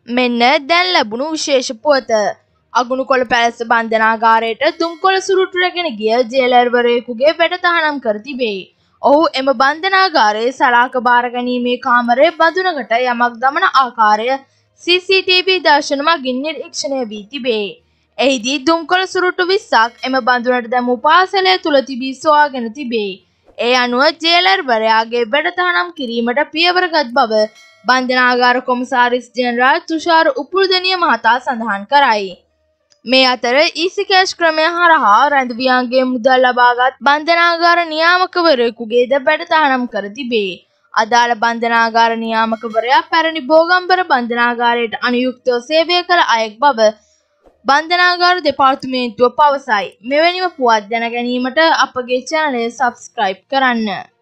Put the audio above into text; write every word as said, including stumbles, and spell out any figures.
මෙන්න දැන් ලැබුණු විශේෂ පුවත. අගුණුකොළ පැලැස්ස බන්ධනාගාරයට දුම්කොළ සුරුට්ටු රැගෙන ගිය ජේලර්වරයෙකුගේ වැඩ තහනම් කර තිබේ. ඔහු එම බන්ධනාගාරයේ සලාක බාර ගැනීමේ කාමරයේ බඳුනකට යමක් දමන ආකාරය සී සී ටී වී දර්ශන මගින් නිරීක්ෂණය වී තිබේ. එහිදී දුම්කොළ සුරුට්ටු විස්සක් එම බඳුනට දැමූ පාසලය තුළ තිබී සොයාගෙන තිබේ. ඒ අනුව ජේලර්වරයාගේ වැඩ තහනම් කිරීමට පියවරගත් බව බන්ධනාගාර කොමසාරිස් ජෙනරාල් තුෂාර උපුල්දනිය මහතා සඳහන් කරයි. මේ අතර ඊසි කෑෂ් ක්‍රමය හරහා රැඳවියන්ගේ මුදල් ලබාගත් බන්ධනාගාර නියාමකවරයෙකුගේද වැඩ තහනම් කර තිබේ. අදාළ බන්ධනාගාර නියාමකවරයා පැරණි බෝගම්බර බන්ධනාගාරයට අනුයුක්තව සේවය කළ අයෙක් බව බන්ධනාගාර දෙපාර්තමේන්තුව පවසයි. මෙවැනිම පුවත් දැන ගැනීමට අපගේ channel එක subscribe කරන්න.